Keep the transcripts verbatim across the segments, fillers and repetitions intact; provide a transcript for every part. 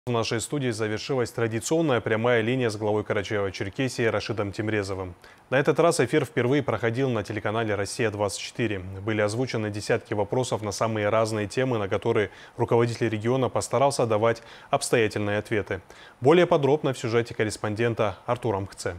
В нашей студии завершилась традиционная прямая линия с главой Карачаево-Черкесии Рашидом Тимрезовым. На этот раз эфир впервые проходил на телеканале «Россия двадцать четыре». Были озвучены десятки вопросов на самые разные темы, на которые руководитель региона постарался давать обстоятельные ответы. Более подробно в сюжете корреспондента Артура Мхце.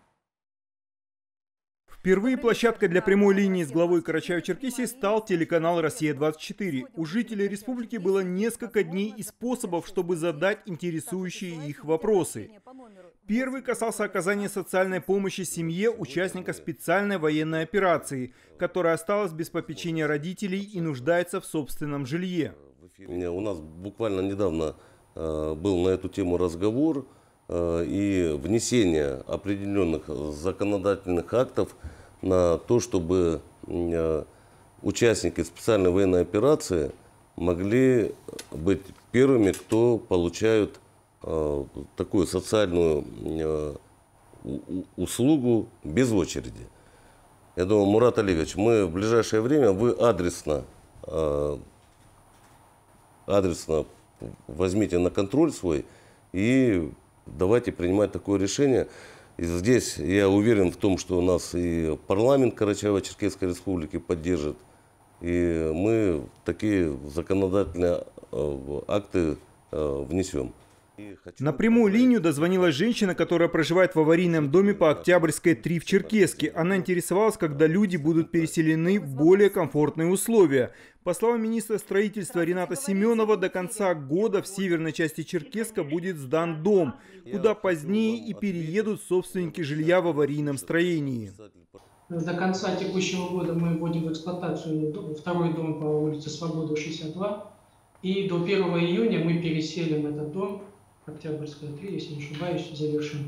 Впервые площадкой для прямой линии с главой Карачаево-Черкесии стал телеканал «Россия двадцать четыре». У жителей республики было несколько дней и способов, чтобы задать интересующие их вопросы. Первый касался оказания социальной помощи семье участника специальной военной операции, которая осталась без попечения родителей и нуждается в собственном жилье. У нас буквально недавно э, был на эту тему разговор. И внесение определенных законодательных актов на то, чтобы участники специальной военной операции могли быть первыми, кто получают такую социальную услугу без очереди. Я думаю, Мурат Олегович, мы в ближайшее время, вы адресно, адресно возьмите на контроль свой и давайте принимать такое решение. И здесь я уверен в том, что у нас и парламент Карачаево-Черкесской республики поддержит. И мы такие законодательные акты внесем. На прямую линию дозвонилась женщина, которая проживает в аварийном доме по Октябрьской, три в Черкесске. Она интересовалась, когда люди будут переселены в более комфортные условия. По словам министра строительства Рената Семенова, до конца года в северной части Черкесска будет сдан дом, куда позднее и переедут собственники жилья в аварийном строении. До конца текущего года мы вводим в эксплуатацию второй дом по улице Свободы, шестьдесят два. И до первого июня мы переселим этот дом. Октябрьская, три, если не ошибаюсь, завершим.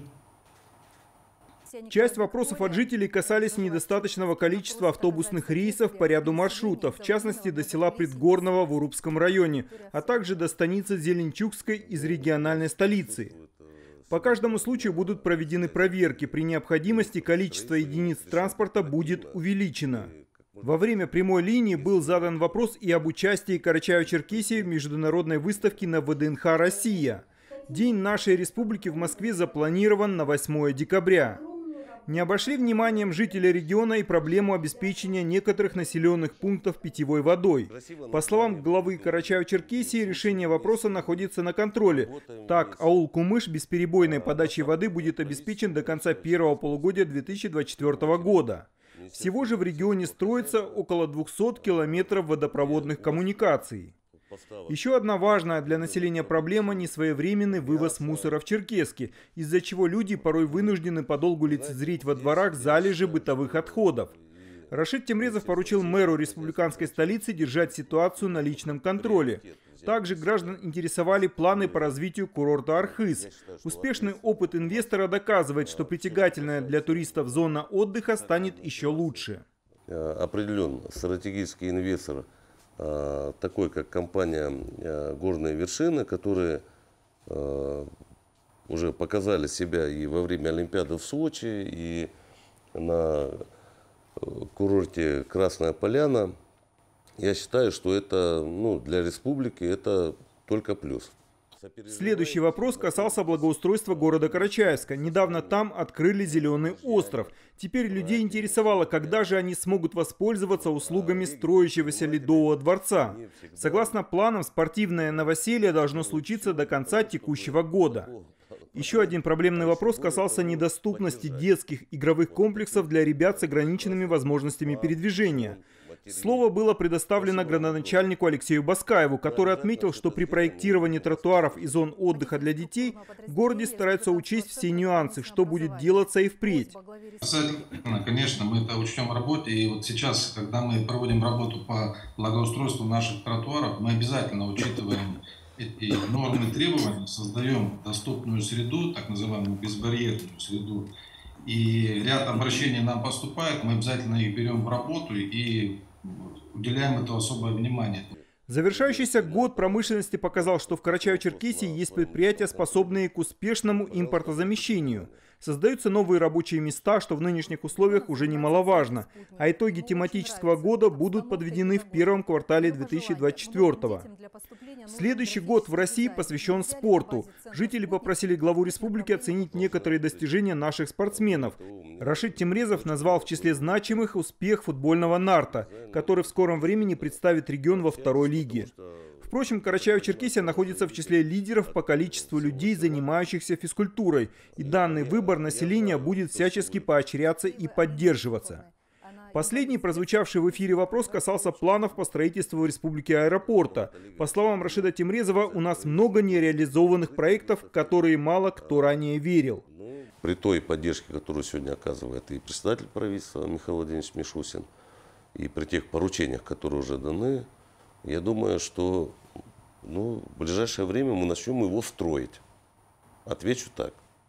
Часть вопросов от жителей касались недостаточного количества автобусных рейсов по ряду маршрутов, в частности до села Предгорного в Урупском районе, а также до станицы Зеленчукской из региональной столицы. По каждому случаю будут проведены проверки. При необходимости количество единиц транспорта будет увеличено. Во время прямой линии был задан вопрос и об участии Карачаево-Черкесии в международной выставке на ВДНХ «Россия». День нашей республики в Москве запланирован на восьмое декабря. Не обошли вниманием жители региона и проблему обеспечения некоторых населенных пунктов питьевой водой. По словам главы Карачаево-Черкесии, решение вопроса находится на контроле. Так, аул Кумыш бесперебойной подачей воды будет обеспечен до конца первого полугодия две тысячи двадцать четвёртого года. Всего же в регионе строится около двухсот километров водопроводных коммуникаций. Еще одна важная для населения проблема – несвоевременный вывоз мусора в Черкесске, из-за чего люди порой вынуждены подолгу лицезреть во дворах залежи бытовых отходов. Рашид Тимрезов поручил мэру республиканской столицы держать ситуацию на личном контроле. Также граждан интересовали планы по развитию курорта Архыз. Успешный опыт инвестора доказывает, что притягательная для туристов зона отдыха станет еще лучше. Определен стратегический инвестор, такой как компания «Горные вершины», которые уже показали себя и во время Олимпиады в Сочи, и на курорте Красная Поляна. Я считаю, что это, ну, для республики это только плюс. Следующий вопрос касался благоустройства города Карачаевска. Недавно там открыли зеленый остров. Теперь людей интересовало, когда же они смогут воспользоваться услугами строящегося Ледового дворца. Согласно планам, спортивное новоселье должно случиться до конца текущего года. Еще один проблемный вопрос касался недоступности детских игровых комплексов для ребят с ограниченными возможностями передвижения. Слово было предоставлено градоначальнику Алексею Баскаеву, который отметил, что при проектировании тротуаров и зон отдыха для детей в городе стараются учесть все нюансы, что будет делаться и впредь. Конечно, мы это учтем в работе. И вот сейчас, когда мы проводим работу по благоустройству наших тротуаров, мы обязательно учитываем эти нормы и требования, создаем доступную среду, так называемую безбарьерную среду. И ряд обращений нам поступает, мы обязательно их берем в работу и уделяем этому особое внимание. Завершающийся год промышленности показал, что в Карачаево-Черкесии есть предприятия, способные к успешному импортозамещению. Создаются новые рабочие места, что в нынешних условиях уже немаловажно. А итоги тематического года будут подведены в первом квартале две тысячи двадцать четвёртого. Следующий год в России посвящен спорту. Жители попросили главу республики оценить некоторые достижения наших спортсменов. Рашид Тимрезов назвал в числе значимых успех футбольного «Нарта», который в скором времени представит регион во второй лиге. Впрочем, Карачаево-Черкесия находится в числе лидеров по количеству людей, занимающихся физкультурой, и данный выбор населения будет всячески поощряться и поддерживаться. Последний прозвучавший в эфире вопрос касался планов по строительству в республике аэропорта. По словам Рашида Тимрезова, у нас много нереализованных проектов, в которые мало кто ранее верил. При той поддержке, которую сегодня оказывает и председатель правительства Михаил Владимирович Мишустин, и при тех поручениях, которые уже даны, я думаю, что ну, в ближайшее время мы начнем его строить. Отвечу так.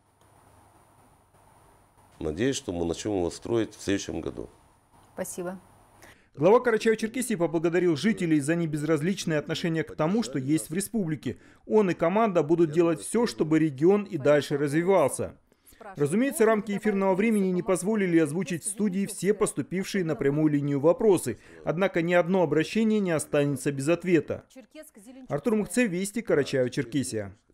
Надеюсь, что мы начнем его строить в следующем году. Спасибо. Глава Карачаево-Черкесии поблагодарил жителей за небезразличное отношение к тому, что есть в республике. Он и команда будут делать все, чтобы регион и дальше развивался. Разумеется, рамки эфирного времени не позволили озвучить в студии все поступившие на прямую линию вопросы. Однако ни одно обращение не останется без ответа. Артур Мухце, Вести, Карачаево-Черкесия.